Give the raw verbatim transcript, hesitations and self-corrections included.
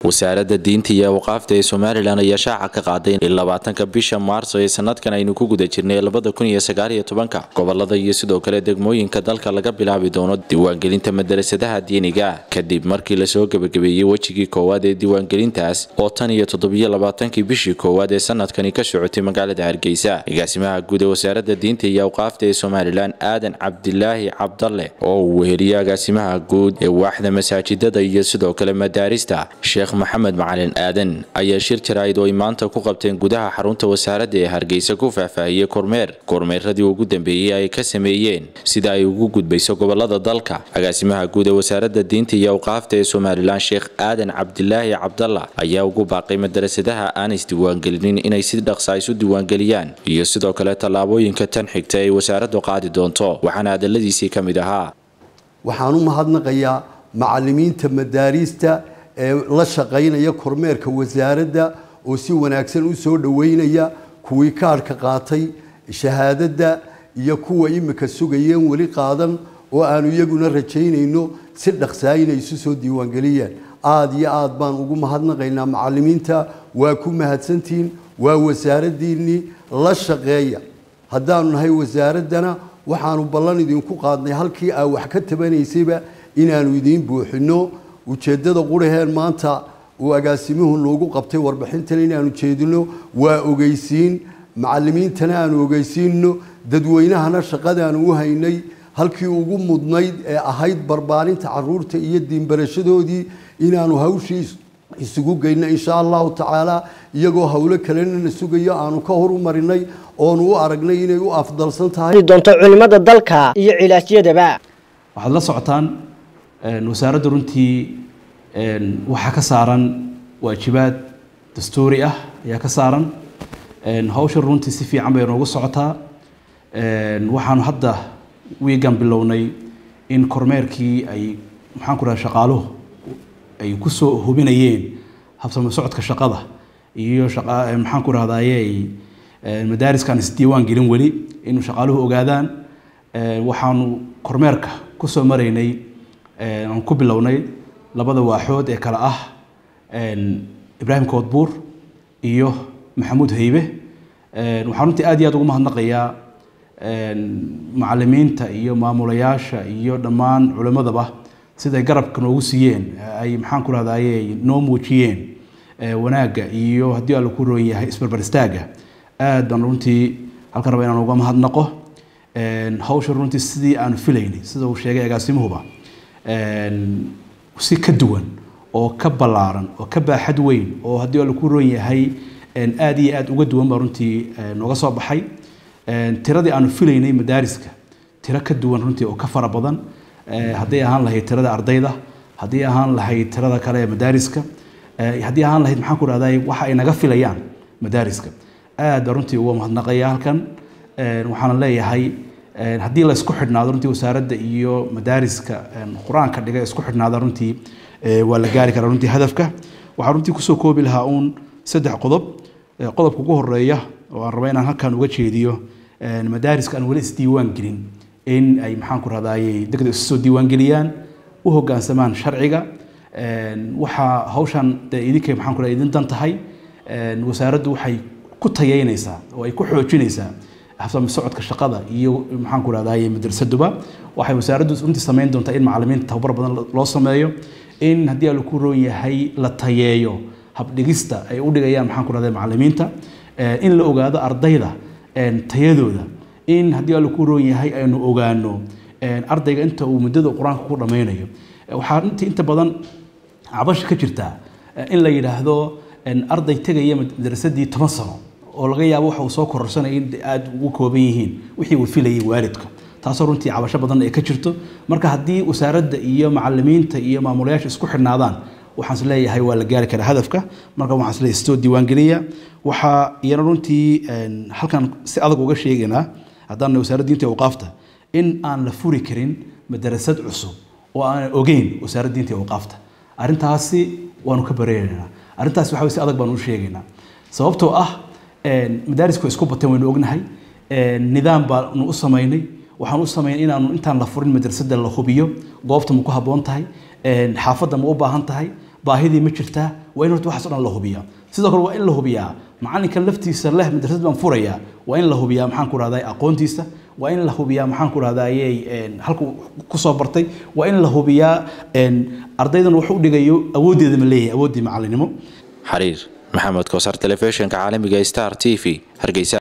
wasaaradda diinta iyo waqaafta ee Soomaaliland ayaa shaaca ka qaaday in labaatanka bisha Maarso ee sanadkan aynu ku guda jirnay labada kun iyo sagaal iyo tobanka gobolada iyo sidoo kale degmooyinka dalka laga bilaabi doono diiwaangelinta madrasadaha diiniga kadib markii la soo gabagabeeyay wajigii koowaad ee diiwaangelintaas oo tan iyo toddoba iyo labaatankii bishii koowaad ee sanadkan ka socotay magaalada Hargeysa. agaasimaha guud ee wasaaradda diinta iyo waqaafta ee Soomaaliland Aadan Cabdilaahi Cabdalle oo uu weheliyay agaasimaha guud ee waaxda masaajidada iyo sidoo kale madaarista Sheekh Maxamed Macalin Aadan ayaa shir jaraa'id oo maanta ku qabteen gudaha xarunta wasaaradda ee Hargeysa ku faahfaahiyay kormeer kormeeradii ugu dambeeyay ay ka sameeyeen sida ay ugu gudbayso gobolada dalka. agaasimaha guud ee wasaaradda diinta iyo waqaafta ee Soomaaliland Sheekh Aadan Cabdilaahi Cabdalle ayaa ugu baaqay madrasadaha aan isdiiwaangelin inay si dhaqso ah isu diiwaangeliyaan iyo sidoo kale tallaabooyinka tan xigta ee wasaaraddu qaadi doonto. waxaana hadaladiisii ka mid ahaa waxaan u mahadnaqayaa macallimiinta madaarista ee la shaqeynaya kormeerka wasaaradda oo si wanaagsan u soo dhaweynaya kuwii kaarka qaatay shahaadada iyo kuwa imika sugayeen wali qaadan oo aanu iyaguna rajaynayno si dhaqso ah inay isu soo diiwaangeliyaan. aad iyo aad baan ugu mahadnaqaynaa macallimiinta, waa ku mahadsantiin, waa wasaaraddiinii la shaqeeya. haddaanu nahay wasaaraddana waxaanu ballan idinku qaadnay halkii aa wax ka tabanaysayba inaanu idiin buuxino. ujeedada quraheen maanta uu agaasimuhu noogu qabtay warbixintan inaanu jeedino waa ogeysiin, macallimiintana aanu ogeysiino, dadweynahana shaqadaanu u haynay halkii ugu mudnayd ee ahayd barbaarinta caruurta iyo diinbarashadoodii inaanu hawshii isugu geyno insha allahu tacaala, iyagoo hawlo kalena sugayo aanu ka horumarinay oonu u aragnay inay u afdalsan tahay doonto culimada dalka iyo cilaajyadaba. waxaad la socotaan wasaaradda runtii waxaa ka saaran waajibaad dastuuri ah ayaa ka saaran. hawsha runtii si fiican bay noogu socotaa. waxaanu hadda wiigan bilownay in kormeerkii ay maxaan ku rahaa shaqaaluhu ay ku soo hubinayeen habsami socodka shaqada iyo shaqa maxaan ku rahdayay madaariskan isdiiwaan gelin wali in shaqaaluhu ogaadaan. waxaanu kormeerka ku soo maraynay aan ku bilownay labada waaxood ee kala ah Ibraahim Koodbuur iyo Maxamuud Haybe. waxaan runtii aad iyo aad ugu mahadnaqayaa macallimiinta iyo maamulayaasha iyo dhammaan culimadaba sida garabka noogu siiyeen ay maxaan ku rahdayay noo muujiyeen wanaagga iyo haddii alla ku roon yahay isbarbar istaaga. aad baan runtii halkan raba inaan uga mahadnaqo. hawsha runtii sidii aan filaynay sida uu sheegay agaasimuhuba si ka duwan oo ka ballaaran oo ka baaxad weyn oo haddii alla ku roon yahay aad iyo aad uga duwan baa runtii nooga soo baxay. tiradii aanu filaynay madaariska tiro ka duwan runtii oo ka fara badan haddii ahaan lahayd tirada ardayda, haddii ahaan lahayd tirada kale ee madaariska, haddii ahaan lahayd maxaan ku rahday waxa ay naga filayaan madaariska. aad baa runtii uga mahadnaqaya halkan. waxaan leeyahay haddii la isku xidhnaado runtii wasaaradda iyo madaariska quraanka dhiga isku xidhnaada runtii waa la gaari karaa runtii hadafka. waxaan runtii kusoo koobi lahaa uun saddex qodob. qodobka ugu horeeya oo aan rabo inaan halkan uga jeediyo madaariska aan wali isdiiwaan gelin in ay maxaan ku rahdayay degdeg isu soo diiwaan geliyaan, u hoggaansamaan sharciga. waxaa hawshan idinka maxaan ku rahdayay idin dan tahay. wasaaraddu waxay ku tayeynaysaa oo ay ku xoojinaysaa habsami socodka shaqada iyo maxaan ku rahdayay madrasaduba. waxay wasaaraddu runtii samayn doontaa in macallimiinta tababar badan loo sameeyo, in haddii la ku roon yahay la tayeeyo habdhigista ay u dhigayaan maxaan ku rahday macallimiinta, in la ogaado ardayda tayadooda, in haddii la ku roon yahay aynu ogaano ardayga inta uu muddada quraanka ku dhameynayo. waxaa intii inta badan cabasho ka jirta in la yiraahdo arday tagaya madrasadii toban sano oo laga yaabo waxa uu soo kororsanay in aad ugu kooban yihiin wixii uu filayay waalidka. taasoo runtii cabasho badan ay ka jirto. marka haddii wasaaradda iyo macallimiinta iyo maamulayaasha isku xidhnaadaan waxaan is leeyahay waa la gaari karaa hadafka. marka waxaan is leeyahay soo diiwaan geliya. waxaa iyana runtii halkan si adag uga sheegaynaa haddaan wasaaradda diinta iyo waqaafta in aan la furi karin madrasad cusub oo aan ogeyn wasaaradda diinta iyo waqaafta. arrintaasi waanu ka bareeraynaa. arrintaasi waxa si adag baan u sheegaynaa sababtoo ah madaarisku isku bateen waynu ognahay. nidaam baanu u samaynay. waxaan u sameeyay inaanu intaan la furin madrasada la hubiyo goobta ma ku haboon tahay, xaafadda ma u baahan tahay, baahidii ma jirtaa waa in horta waxaas oo dhan la hubiyaa sidoo kale waa in la hubiyaa macalinka laftiisa leh madrasad baan furaya waa in la hubiyaa maxaan ku raahdaa aqoontiisa waa in la hubiyaa maxaan ku raahdaa een halku ku soo bartay waa in la hubiyaa een ardaydan wuxuu dhigayo awoodeeda ma leeyahay awoodii macalinimo xariir maxamed koosar telefishinka caalamiga Star T V Hargeysa.